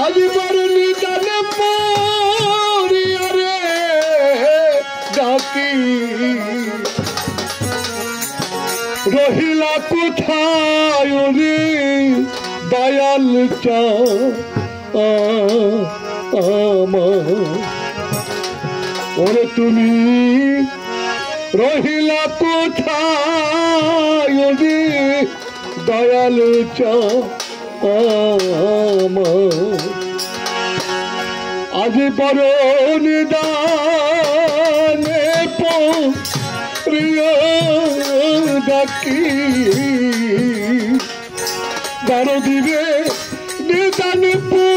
আজ বড় নিদানে পড়িয়া রে ডাকি রহিলা কোথায় রে দয়াল চা ওরে তুমি রহিলা কোথায় রে দয়াল চা আজ বড় নিদানে প্রিয় ডাকি বারো দিবে নিদানে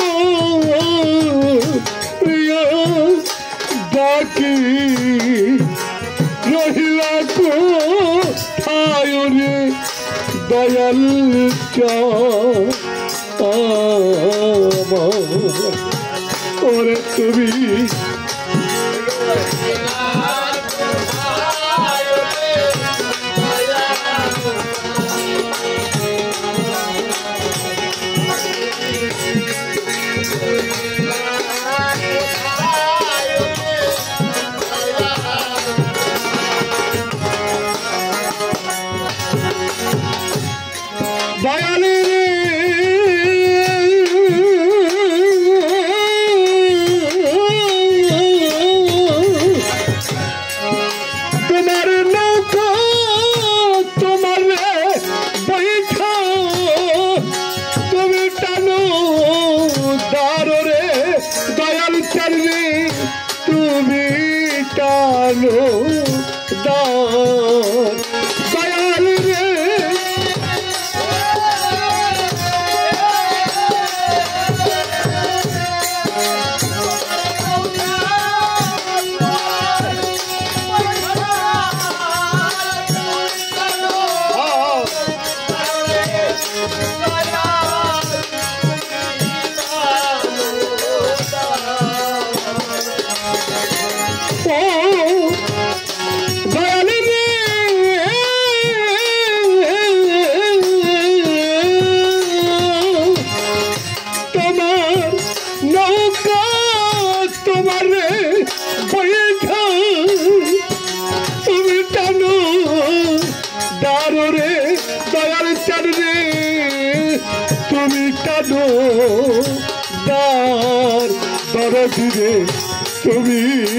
প্রিয় ডাকি রহিলা কোথায় রে দয়াল চা ওরে তুমি দয়ালি তোমার নৌকা তোমার বৈঠা তুমি টানো দারো রে দয়াল চালনি তুমি টানো দার দয়াল রে তুমি কাঁদো দার দরদিরে তুমি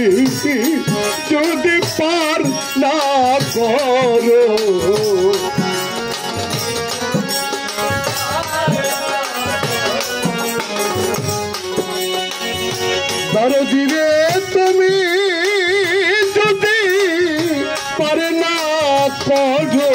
যদি পার না করো দরদিরে তুমি যদি পার না করো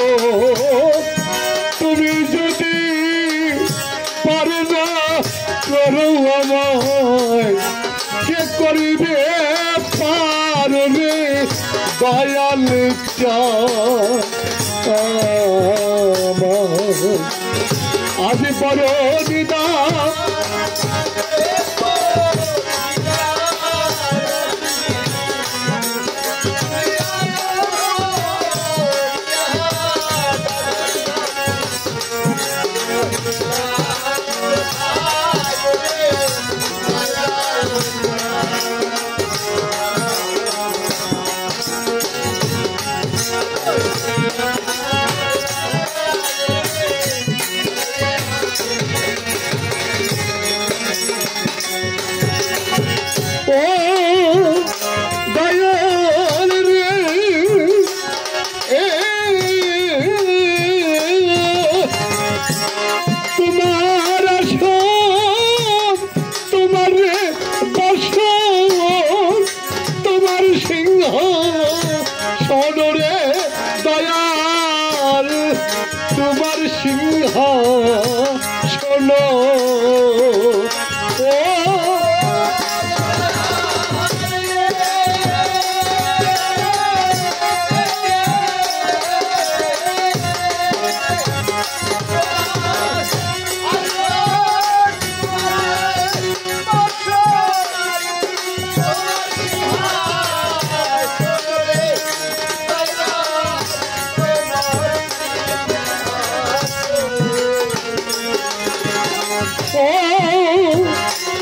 তুমি যদি পারে না করো আমায় কে করিবে পার রে দয়াল চা আজ বড় নিদা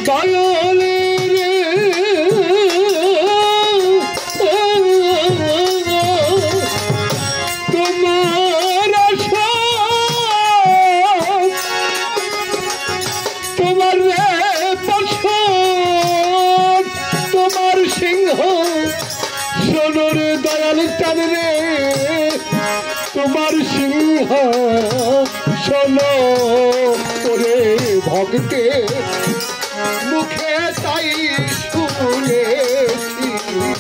দয়াল রে তোমার আশা তোমার রে বছর তোমার সিংহ সোনর দয়াল চান রে তোমার সিংহ শোনো ওরে ভক্তে মুখে তাই শুনেছি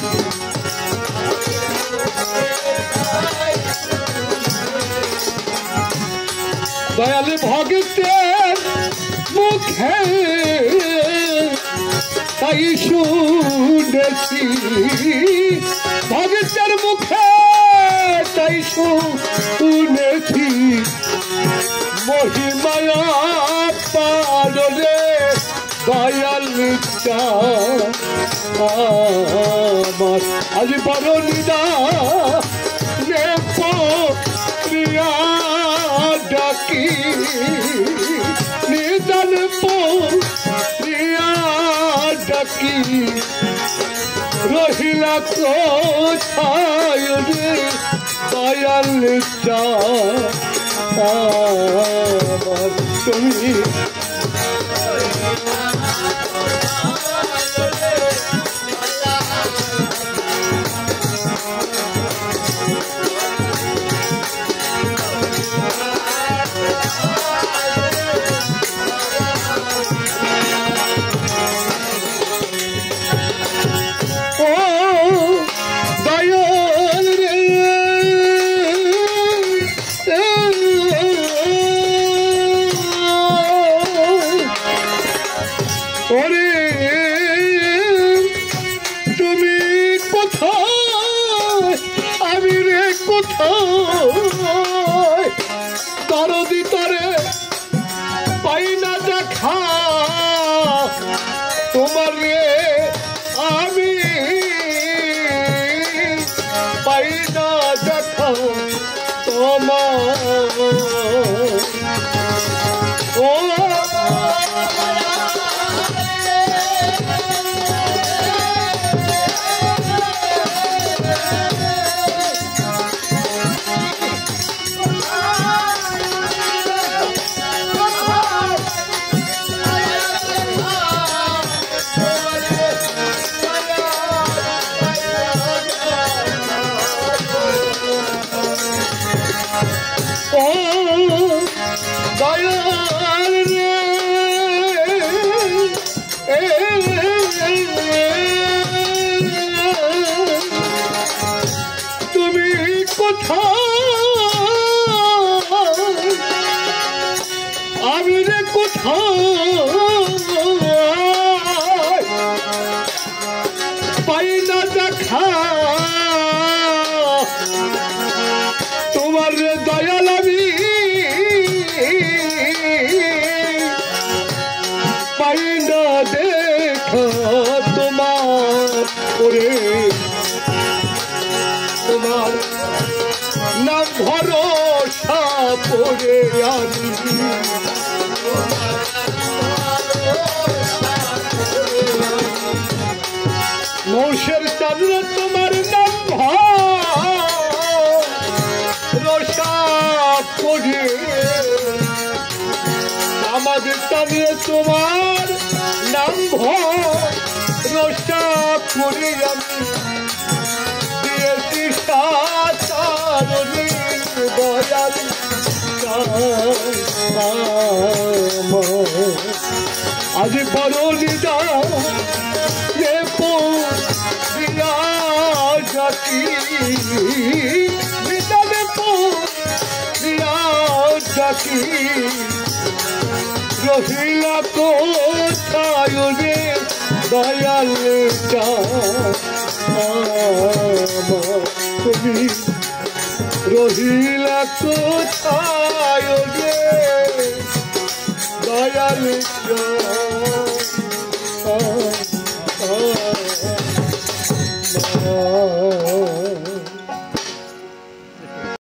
দয়াল ভক্তের মুখে তাই শুনেছি ভক্তের মুখে তাই শুনেছি মহিমায়া পারে দয়াল আমার আজ বড় নিদা প্রিয়া ডাকি নিদান প্রিয়া ডাকি রহিলা কোথায় রে দয়াল আমার তুমি ওরে তুমি কোথায় আমি রে কোথায় দরদি তরে পাই না দেখা তোমার রে আমি পাই না দেখা তোমার ও দয়াল রে তুমি কোথায় আমি রে কোথায় পাই না দেখা তোমার দয়াল আমি পাই না দেখা তোমার ওরে তোমার নাম ভরসা পড়ে আমি নৌশের চাঁদ তোমার নাম ভরসা পড়ে আমাদের টানিয়ে তোমার নাম ভরসা পড়ে আমি দিয়েছি সাতারণী দয়াল আজ বড় নিদা প্রিয়া ডাকি নিদান প্রিয়া ডাকি রহিলা কোথায় রে দয়াল তুমি রহিলা কোথায় রে দয়াল